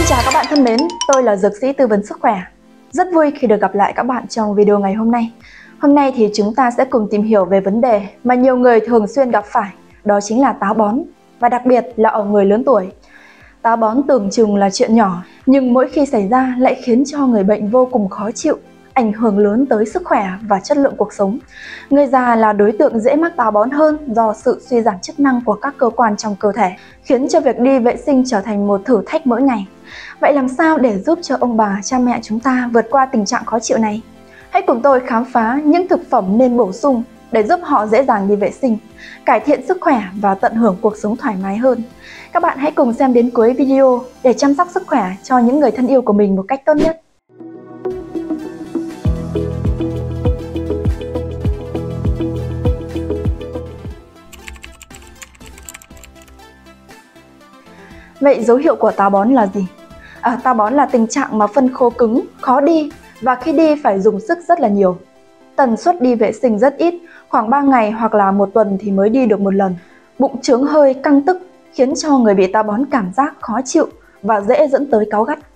chào các bạn thân mến, tôi là dược sĩ tư vấn sức khỏe. Rất vui khi được gặp lại các bạn trong video ngày hôm nay. Hôm nay thì chúng ta sẽ cùng tìm hiểu về vấn đề mà nhiều người thường xuyên gặp phải, đó chính là táo bón, và đặc biệt là ở người lớn tuổi. Táo bón tưởng chừng là chuyện nhỏ, nhưng mỗi khi xảy ra lại khiến cho người bệnh vô cùng khó chịu, ảnh hưởng lớn tới sức khỏe và chất lượng cuộc sống. Người già là đối tượng dễ mắc táo bón hơn do sự suy giảm chức năng của các cơ quan trong cơ thể, khiến cho việc đi vệ sinh trở thành một thử thách mỗi ngày. Vậy làm sao để giúp cho ông bà, cha mẹ chúng ta vượt qua tình trạng khó chịu này? Hãy cùng tôi khám phá những thực phẩm nên bổ sung để giúp họ dễ dàng đi vệ sinh, cải thiện sức khỏe và tận hưởng cuộc sống thoải mái hơn. Các bạn hãy cùng xem đến cuối video để chăm sóc sức khỏe cho những người thân yêu của mình một cách tốt nhất. Vậy dấu hiệu của táo bón là gì? Táo bón là tình trạng mà phân khô cứng, khó đi và khi đi phải dùng sức rất là nhiều. Tần suất đi vệ sinh rất ít, khoảng 3 ngày hoặc là 1 tuần thì mới đi được một lần. Bụng trướng hơi, căng tức khiến cho người bị táo bón cảm giác khó chịu và dễ dẫn tới cáu gắt.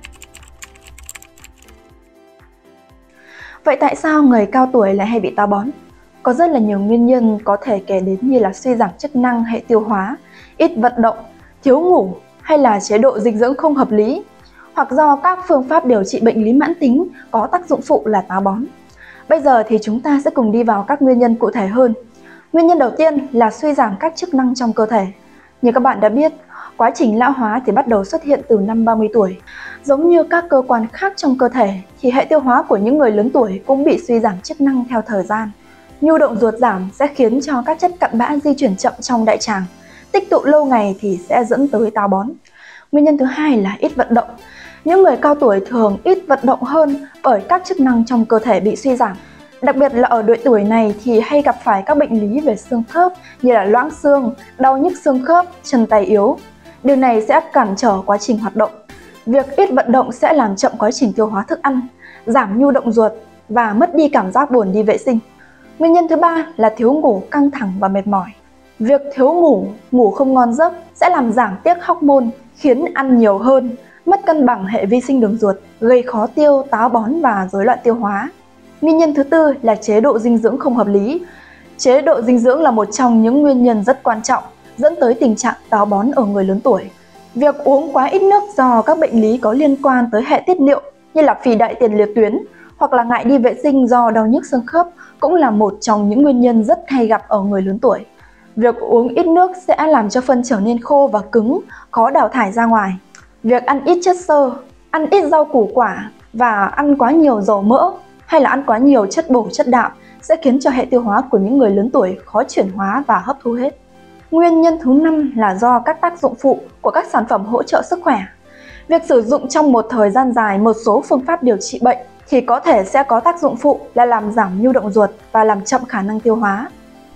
Vậy tại sao người cao tuổi lại hay bị táo bón? Có rất là nhiều nguyên nhân có thể kể đến như là suy giảm chức năng hệ tiêu hóa, ít vận động, thiếu ngủ hay là chế độ dinh dưỡng không hợp lý, hoặc do các phương pháp điều trị bệnh lý mãn tính có tác dụng phụ là táo bón. Bây giờ thì chúng ta sẽ cùng đi vào các nguyên nhân cụ thể hơn. Nguyên nhân đầu tiên là suy giảm các chức năng trong cơ thể. Như các bạn đã biết, quá trình lão hóa thì bắt đầu xuất hiện từ năm 30 tuổi. Giống như các cơ quan khác trong cơ thể thì hệ tiêu hóa của những người lớn tuổi cũng bị suy giảm chức năng theo thời gian. Nhu động ruột giảm sẽ khiến cho các chất cặn bã di chuyển chậm trong đại tràng. Tích tụ lâu ngày thì sẽ dẫn tới táo bón. Nguyên nhân thứ hai là ít vận động. Những người cao tuổi thường ít vận động hơn bởi các chức năng trong cơ thể bị suy giảm. Đặc biệt là ở độ tuổi này thì hay gặp phải các bệnh lý về xương khớp như là loãng xương, đau nhức xương khớp, chân tay yếu. Điều này sẽ cản trở quá trình hoạt động. Việc ít vận động sẽ làm chậm quá trình tiêu hóa thức ăn, giảm nhu động ruột và mất đi cảm giác buồn đi vệ sinh. Nguyên nhân thứ ba là thiếu ngủ, căng thẳng và mệt mỏi. Việc thiếu ngủ, ngủ không ngon giấc sẽ làm giảm tiết hormone, khiến ăn nhiều hơn, mất cân bằng hệ vi sinh đường ruột, gây khó tiêu, táo bón và rối loạn tiêu hóa. Nguyên nhân thứ tư là chế độ dinh dưỡng không hợp lý. Chế độ dinh dưỡng là một trong những nguyên nhân rất quan trọng dẫn tới tình trạng táo bón ở người lớn tuổi. Việc uống quá ít nước do các bệnh lý có liên quan tới hệ tiết niệu như là phì đại tiền liệt tuyến hoặc là ngại đi vệ sinh do đau nhức xương khớp cũng là một trong những nguyên nhân rất hay gặp ở người lớn tuổi. Việc uống ít nước sẽ làm cho phân trở nên khô và cứng, khó đào thải ra ngoài. Việc ăn ít chất xơ, ăn ít rau củ quả và ăn quá nhiều dầu mỡ hay là ăn quá nhiều chất bổ chất đạm sẽ khiến cho hệ tiêu hóa của những người lớn tuổi khó chuyển hóa và hấp thu hết. Nguyên nhân thứ 5 là do các tác dụng phụ của các sản phẩm hỗ trợ sức khỏe. Việc sử dụng trong một thời gian dài một số phương pháp điều trị bệnh thì có thể sẽ có tác dụng phụ là làm giảm nhu động ruột và làm chậm khả năng tiêu hóa.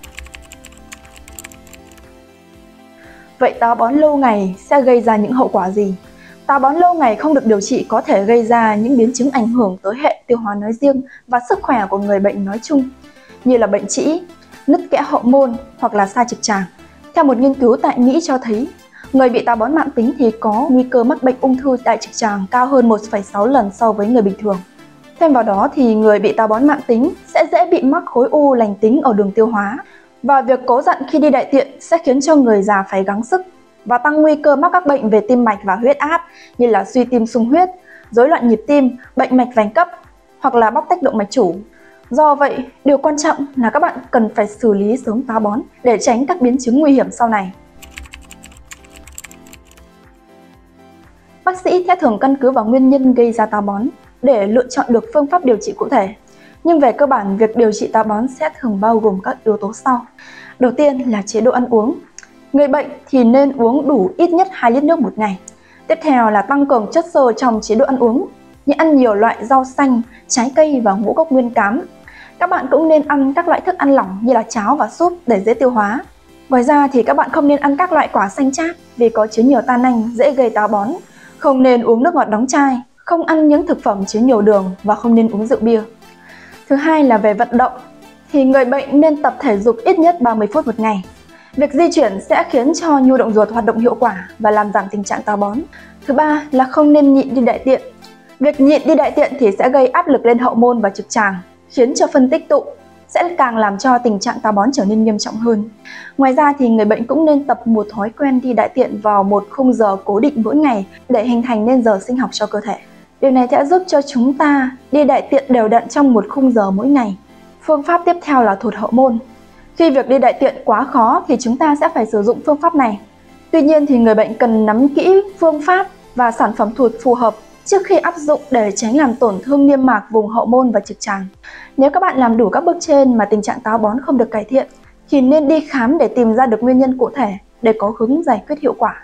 Vậy táo bón lâu ngày sẽ gây ra những hậu quả gì? Táo bón lâu ngày không được điều trị có thể gây ra những biến chứng ảnh hưởng tới hệ tiêu hóa nói riêng và sức khỏe của người bệnh nói chung, như là bệnh trĩ, nứt kẽ hậu môn hoặc là sa trực tràng. Theo một nghiên cứu tại Mỹ cho thấy, người bị táo bón mãn tính thì có nguy cơ mắc bệnh ung thư đại trực tràng cao hơn 1,6 lần so với người bình thường. Thêm vào đó thì người bị táo bón mãn tính sẽ dễ bị mắc khối u lành tính ở đường tiêu hóa. Và việc cố dặn khi đi đại tiện sẽ khiến cho người già phải gắng sức và tăng nguy cơ mắc các bệnh về tim mạch và huyết áp như là suy tim sung huyết, rối loạn nhịp tim, bệnh mạch vành cấp hoặc là bóc tách động mạch chủ. Do vậy, điều quan trọng là các bạn cần phải xử lý sớm táo bón để tránh các biến chứng nguy hiểm sau này. Bác sĩ sẽ thường căn cứ vào nguyên nhân gây ra táo bón để lựa chọn được phương pháp điều trị cụ thể. Nhưng về cơ bản, việc điều trị táo bón sẽ thường bao gồm các yếu tố sau. Đầu tiên là chế độ ăn uống. Người bệnh thì nên uống đủ ít nhất 2 lít nước một ngày. Tiếp theo là tăng cường chất xơ trong chế độ ăn uống, như ăn nhiều loại rau xanh, trái cây và ngũ cốc nguyên cám. Các bạn cũng nên ăn các loại thức ăn lỏng như là cháo và súp để dễ tiêu hóa. Ngoài ra thì các bạn không nên ăn các loại quả xanh chát vì có chứa nhiều tannin dễ gây táo bón. Không nên uống nước ngọt đóng chai, không ăn những thực phẩm chứa nhiều đường và không nên uống rượu bia. Thứ hai là về vận động, thì người bệnh nên tập thể dục ít nhất 30 phút một ngày. Việc di chuyển sẽ khiến cho nhu động ruột hoạt động hiệu quả và làm giảm tình trạng táo bón. Thứ ba là không nên nhịn đi đại tiện. Việc nhịn đi đại tiện thì sẽ gây áp lực lên hậu môn và trực tràng, khiến cho phân tích tụ, sẽ càng làm cho tình trạng táo bón trở nên nghiêm trọng hơn. Ngoài ra thì người bệnh cũng nên tập một thói quen đi đại tiện vào một khung giờ cố định mỗi ngày để hình thành nên giờ sinh học cho cơ thể. Điều này sẽ giúp cho chúng ta đi đại tiện đều đặn trong một khung giờ mỗi ngày. Phương pháp tiếp theo là thụt hậu môn. Khi việc đi đại tiện quá khó thì chúng ta sẽ phải sử dụng phương pháp này. Tuy nhiên thì người bệnh cần nắm kỹ phương pháp và sản phẩm thụt phù hợp trước khi áp dụng để tránh làm tổn thương niêm mạc vùng hậu môn và trực tràng. Nếu các bạn làm đủ các bước trên mà tình trạng táo bón không được cải thiện thì nên đi khám để tìm ra được nguyên nhân cụ thể để có hướng giải quyết hiệu quả.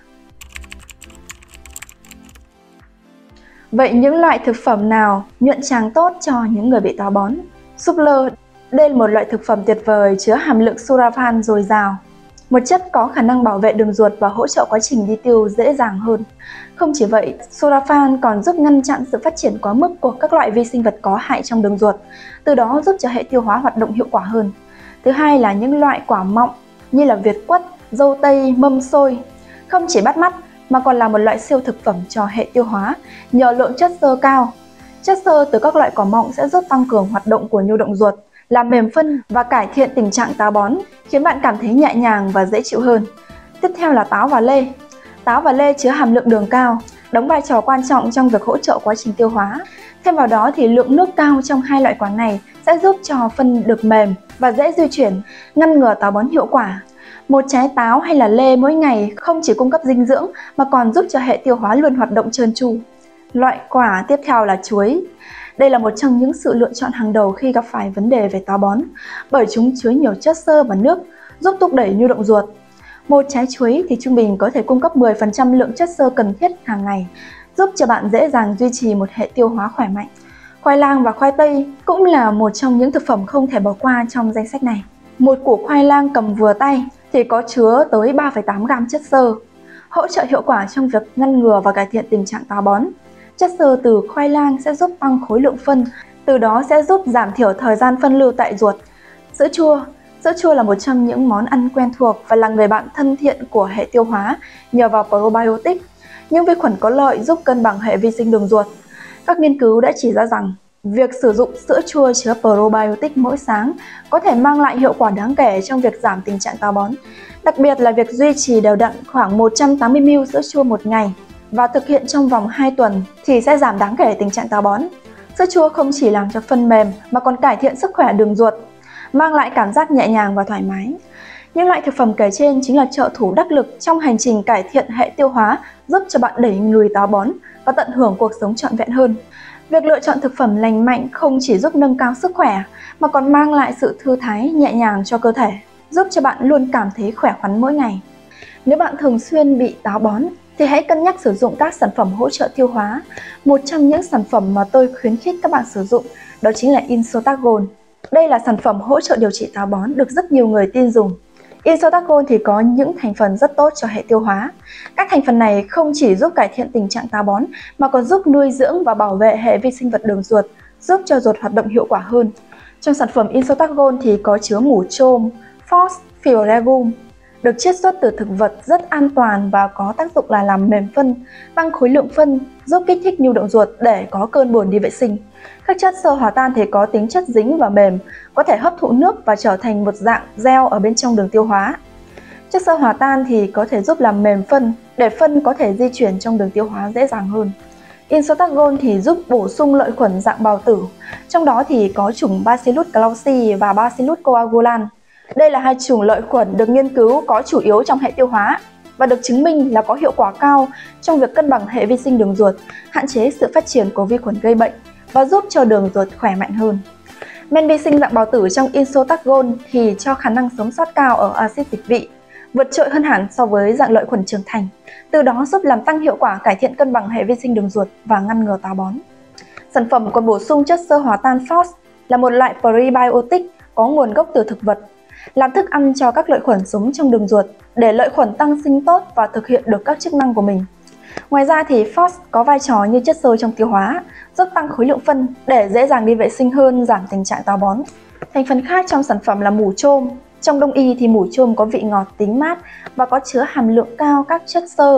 Vậy những loại thực phẩm nào nhuận tràng tốt cho những người bị táo bón? Súp lơ, đây là một loại thực phẩm tuyệt vời chứa hàm lượng sulfan dồi dào, một chất có khả năng bảo vệ đường ruột và hỗ trợ quá trình đi tiêu dễ dàng hơn. Không chỉ vậy, sulfan còn giúp ngăn chặn sự phát triển quá mức của các loại vi sinh vật có hại trong đường ruột, từ đó giúp cho hệ tiêu hóa hoạt động hiệu quả hơn. Thứ hai là những loại quả mọng như là việt quất, dâu tây, mâm xôi. Không chỉ bắt mắt mà còn là một loại siêu thực phẩm cho hệ tiêu hóa nhờ lượng chất xơ cao. Chất xơ từ các loại quả mọng sẽ giúp tăng cường hoạt động của nhu động ruột, làm mềm phân và cải thiện tình trạng táo bón, khiến bạn cảm thấy nhẹ nhàng và dễ chịu hơn. Tiếp theo là táo và lê. Táo và lê chứa hàm lượng đường cao, đóng vai trò quan trọng trong việc hỗ trợ quá trình tiêu hóa. Thêm vào đó thì lượng nước cao trong hai loại quả này sẽ giúp cho phân được mềm và dễ di chuyển, ngăn ngừa táo bón hiệu quả. Một trái táo hay là lê mỗi ngày không chỉ cung cấp dinh dưỡng mà còn giúp cho hệ tiêu hóa luôn hoạt động trơn tru. Loại quả tiếp theo là chuối. Đây là một trong những sự lựa chọn hàng đầu khi gặp phải vấn đề về táo bón, bởi chúng chứa nhiều chất xơ và nước, giúp thúc đẩy nhu động ruột. Một trái chuối thì trung bình có thể cung cấp 10% lượng chất xơ cần thiết hàng ngày, giúp cho bạn dễ dàng duy trì một hệ tiêu hóa khỏe mạnh. Khoai lang và khoai tây cũng là một trong những thực phẩm không thể bỏ qua trong danh sách này. Một củ khoai lang cầm vừa tay thì có chứa tới 3,8 gram chất xơ, hỗ trợ hiệu quả trong việc ngăn ngừa và cải thiện tình trạng táo bón. Chất xơ từ khoai lang sẽ giúp tăng khối lượng phân, từ đó sẽ giúp giảm thiểu thời gian phân lưu tại ruột. Sữa chua. Sữa chua là một trong những món ăn quen thuộc và là người bạn thân thiện của hệ tiêu hóa nhờ vào probiotic, những vi khuẩn có lợi giúp cân bằng hệ vi sinh đường ruột. Các nghiên cứu đã chỉ ra rằng việc sử dụng sữa chua chứa probiotic mỗi sáng có thể mang lại hiệu quả đáng kể trong việc giảm tình trạng táo bón, đặc biệt là việc duy trì đều đặn khoảng 180ml sữa chua một ngày và thực hiện trong vòng 2 tuần thì sẽ giảm đáng kể tình trạng táo bón. Sữa chua không chỉ làm cho phân mềm mà còn cải thiện sức khỏe đường ruột, mang lại cảm giác nhẹ nhàng và thoải mái. Những loại thực phẩm kể trên chính là trợ thủ đắc lực trong hành trình cải thiện hệ tiêu hóa, giúp cho bạn đẩy lùi táo bón và tận hưởng cuộc sống trọn vẹn hơn. Việc lựa chọn thực phẩm lành mạnh không chỉ giúp nâng cao sức khỏe mà còn mang lại sự thư thái, nhẹ nhàng cho cơ thể, giúp cho bạn luôn cảm thấy khỏe khoắn mỗi ngày. Nếu bạn thường xuyên bị táo bón thì hãy cân nhắc sử dụng các sản phẩm hỗ trợ tiêu hóa. Một trong những sản phẩm mà tôi khuyến khích các bạn sử dụng đó chính là Insotagon. Đây là sản phẩm hỗ trợ điều trị táo bón được rất nhiều người tin dùng. Insotagon thì có những thành phần rất tốt cho hệ tiêu hóa. Các thành phần này không chỉ giúp cải thiện tình trạng táo bón mà còn giúp nuôi dưỡng và bảo vệ hệ vi sinh vật đường ruột, giúp cho ruột hoạt động hiệu quả hơn. Trong sản phẩm Insotagon thì có chứa mủ chôm, Phosphioregum, được chiết xuất từ thực vật rất an toàn và có tác dụng là làm mềm phân, tăng khối lượng phân, giúp kích thích nhu động ruột để có cơn buồn đi vệ sinh. Các chất xơ hòa tan thì có tính chất dính và mềm, có thể hấp thụ nước và trở thành một dạng gel ở bên trong đường tiêu hóa. Chất xơ hòa tan thì có thể giúp làm mềm phân để phân có thể di chuyển trong đường tiêu hóa dễ dàng hơn. Insotagon thì giúp bổ sung lợi khuẩn dạng bào tử, trong đó thì có chủng Bacillus clausi và Bacillus coagulan. Đây là hai chủng lợi khuẩn được nghiên cứu có chủ yếu trong hệ tiêu hóa và được chứng minh là có hiệu quả cao trong việc cân bằng hệ vi sinh đường ruột, hạn chế sự phát triển của vi khuẩn gây bệnh và giúp cho đường ruột khỏe mạnh hơn. Men vi sinh dạng bào tử trong Insotagon thì cho khả năng sống sót cao ở axit dịch vị, vượt trội hơn hẳn so với dạng lợi khuẩn trưởng thành, từ đó giúp làm tăng hiệu quả cải thiện cân bằng hệ vi sinh đường ruột và ngăn ngừa táo bón. Sản phẩm còn bổ sung chất xơ hòa tan phos là một loại prebiotic có nguồn gốc từ thực vật, làm thức ăn cho các lợi khuẩn sống trong đường ruột để lợi khuẩn tăng sinh tốt và thực hiện được các chức năng của mình. Ngoài ra thì phos có vai trò như chất xơ trong tiêu hóa, giúp tăng khối lượng phân để dễ dàng đi vệ sinh hơn, giảm tình trạng táo bón. Thành phần khác trong sản phẩm là mủ chôm. Trong đông y thì mủ chôm có vị ngọt tính mát và có chứa hàm lượng cao các chất xơ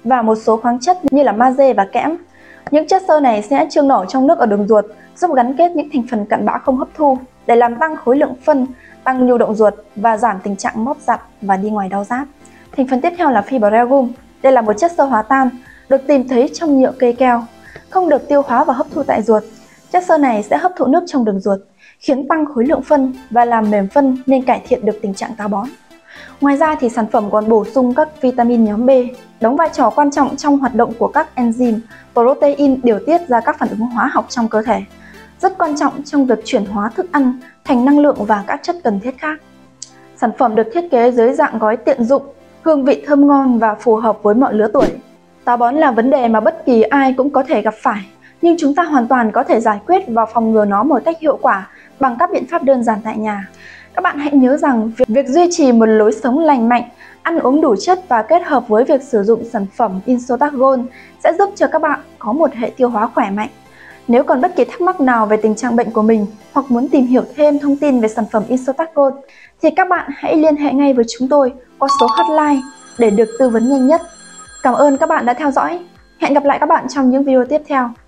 và một số khoáng chất như là magie và kẽm. Những chất xơ này sẽ trương nổi trong nước ở đường ruột, giúp gắn kết những thành phần cặn bã không hấp thu để làm tăng khối lượng phân, tăng nhu động ruột và giảm tình trạng móp giặt và đi ngoài đau rát. Thành phần tiếp theo là fibregum. Đây là một chất xơ hóa tan, được tìm thấy trong nhựa cây keo, không được tiêu hóa và hấp thu tại ruột. Chất xơ này sẽ hấp thụ nước trong đường ruột, khiến tăng khối lượng phân và làm mềm phân nên cải thiện được tình trạng táo bón. Ngoài ra thì sản phẩm còn bổ sung các vitamin nhóm B, đóng vai trò quan trọng trong hoạt động của các enzyme, protein điều tiết ra các phản ứng hóa học trong cơ thể, rất quan trọng trong việc chuyển hóa thức ăn thành năng lượng và các chất cần thiết khác. Sản phẩm được thiết kế dưới dạng gói tiện dụng, hương vị thơm ngon và phù hợp với mọi lứa tuổi. Táo bón là vấn đề mà bất kỳ ai cũng có thể gặp phải, nhưng chúng ta hoàn toàn có thể giải quyết và phòng ngừa nó một cách hiệu quả bằng các biện pháp đơn giản tại nhà. Các bạn hãy nhớ rằng việc duy trì một lối sống lành mạnh, ăn uống đủ chất và kết hợp với việc sử dụng sản phẩm Insotac Gold sẽ giúp cho các bạn có một hệ tiêu hóa khỏe mạnh. Nếu còn bất kỳ thắc mắc nào về tình trạng bệnh của mình hoặc muốn tìm hiểu thêm thông tin về sản phẩm Insotac Gold thì các bạn hãy liên hệ ngay với chúng tôi qua số hotline để được tư vấn nhanh nhất. Cảm ơn các bạn đã theo dõi. Hẹn gặp lại các bạn trong những video tiếp theo.